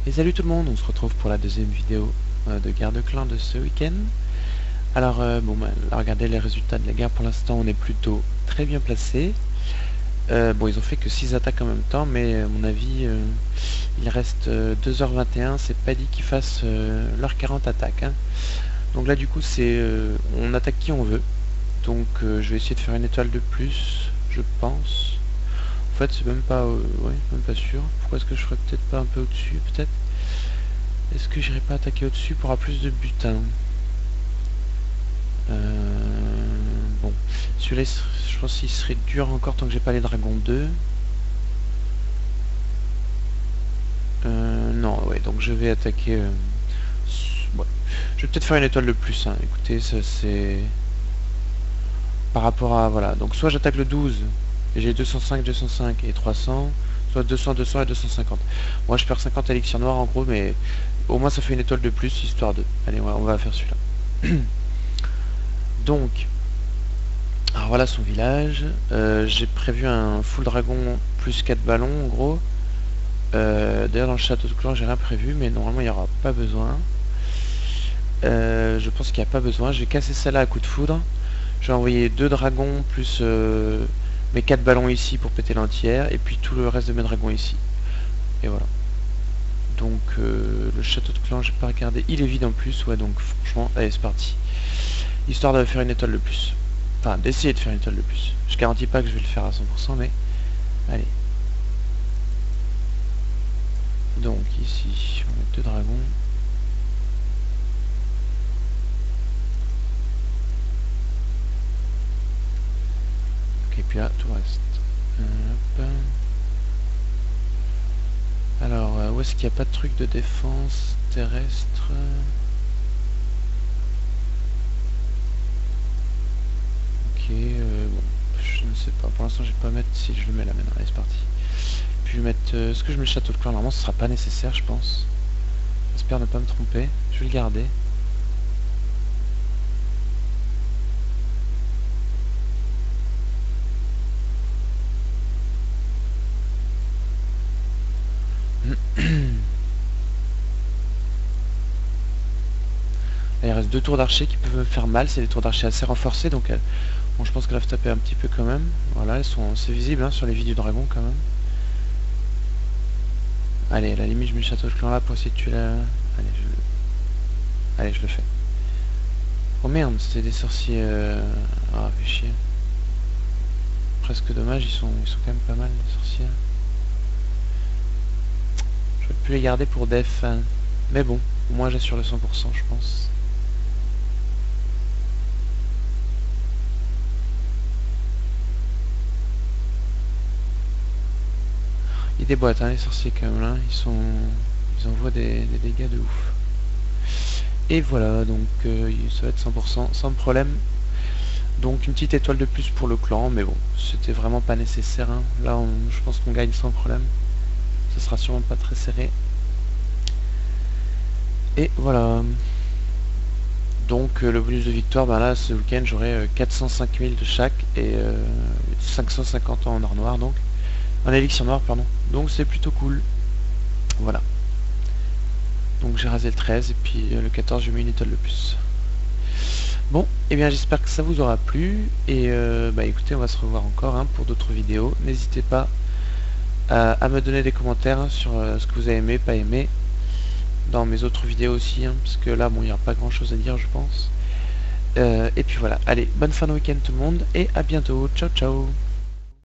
Et salut tout le monde, on se retrouve pour la deuxième vidéo de guerre de clans de ce week-end. Alors bon, là, regardez les résultats de la guerre. Pour l'instant on est plutôt très bien placé. Bon, ils ont fait que 6 attaques en même temps, mais à mon avis il reste 2h21. C'est pas dit qu'ils fassent leurs 40 attaques hein. Donc là du coup c'est on attaque qui on veut. Donc je vais essayer de faire une étoile de plus, je pense. En fait, c'est même pas, ouais, même pas sûr. Pourquoi est-ce que je ferais peut-être pas un peu au-dessus, peut-être? Est-ce que j'irai pas attaquer au-dessus pour avoir plus de butin? Bon, celui-là, je pense qu'il serait dur encore tant que j'ai pas les dragons 2. Non, ouais, donc je vais attaquer. Ouais. Je vais peut-être faire une étoile de plus. Hein. Écoutez, ça c'est par rapport à voilà. Donc soit j'attaque le 12 et j'ai 205, 205 et 300. Soit 200, 200 et 250. Moi je perds 50 élixirs noirs en gros, mais au moins ça fait une étoile de plus, histoire de... Allez, on va faire celui-là. Donc, alors voilà son village. J'ai prévu un full dragon plus 4 ballons en gros. D'ailleurs dans le château de clan j'ai rien prévu, mais normalement il n'y aura pas besoin. Je pense qu'il n'y a pas besoin. Je vais casser celle-là à coup de foudre. Je vais envoyer 2 dragons plus mes 4 ballons ici pour péter l'entière, et puis tout le reste de mes dragons ici. Et voilà. Donc le château de clan, j'ai pas regardé, il est vide en plus, ouais, donc franchement, allez c'est parti. Histoire de faire une étoile de plus. Enfin, d'essayer de faire une étoile de plus. Je garantis pas que je vais le faire à 100%, mais allez. Donc ici, on va mettre 2 dragons. Ok, puis là, tout le reste. Hop. Alors, où est-ce qu'il n'y a pas de truc de défense terrestre? Ok, bon, je ne sais pas. Pour l'instant, je vais pas mettre si je le mets là maintenant. Allez, c'est parti. Puis je vais mettre... est-ce que je mets le château de clan? Normalement, ce sera pas nécessaire, je pense. J'espère ne pas me tromper. Je vais le garder. Il reste 2 tours d'archer qui peuvent me faire mal. C'est des tours d'archer assez renforcés, donc bon, je pense qu'elles va taper un petit peu quand même. Voilà, elles sont assez visibles hein, sur les vies du dragon quand même. Allez, à la limite, je mets le château de clan là pour essayer de tuer la... Allez, je le fais. Oh merde, c'était des sorciers... Ah, fait chier. Presque dommage, ils sont quand même pas mal, les sorciers. Je vais plus les garder pour def. Hein. Mais bon, au moins j'assure le 100%, je pense. Ils déboîtent hein, les sorciers quand même là, ils envoient des dégâts de ouf. Et voilà, donc ça va être 100% sans problème. Donc une petite étoile de plus pour le clan, mais bon, c'était vraiment pas nécessaire. Hein. Là, je pense qu'on gagne sans problème. Ce sera sûrement pas très serré. Et voilà. Donc le bonus de victoire, ben là, ce week-end, j'aurai 405 000 de chaque et 550 en or noir, donc. En élixir noir, pardon. Donc c'est plutôt cool. Voilà. Donc j'ai rasé le 13 et puis le 14 j'ai mis une étoile de plus. Bon, et bien j'espère que ça vous aura plu. Et bah écoutez, on va se revoir encore hein, pour d'autres vidéos. N'hésitez pas à me donner des commentaires hein, sur ce que vous avez aimé, pas aimé. Dans mes autres vidéos aussi, hein, parce que là bon il n'y a pas grand chose à dire je pense. Et puis voilà, allez, bonne fin de week-end tout le monde et à bientôt. Ciao ciao.